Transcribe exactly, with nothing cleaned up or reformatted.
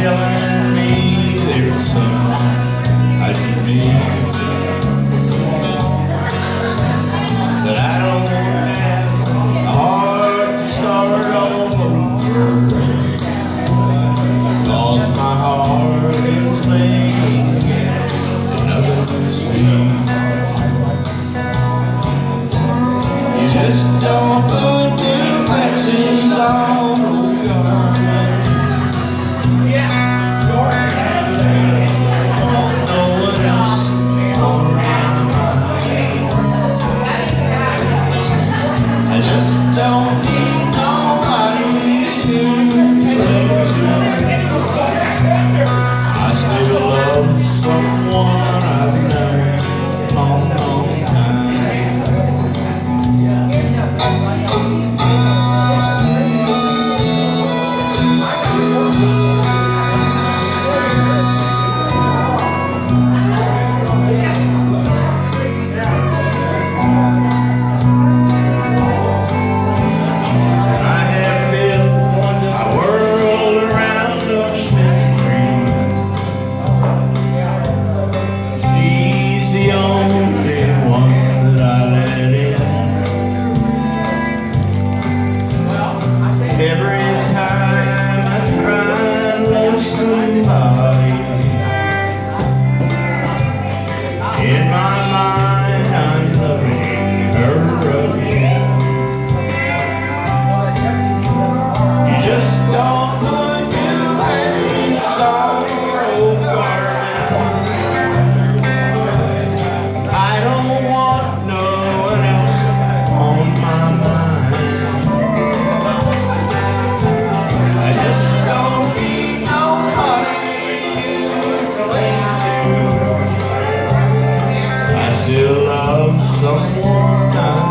telling me there's someone I should meet, that I don't have a heart to start all over, 'cause my heart is laying at another's feet. You just don't put new patches on the garments. I just don't need nobody to relate to. I still love someone I've known a long, long time. Every time I try to love somebody, in my mind I'm loving her again. You just don't put new patches on old garments. I don't want no one else on my mind. Still love someone I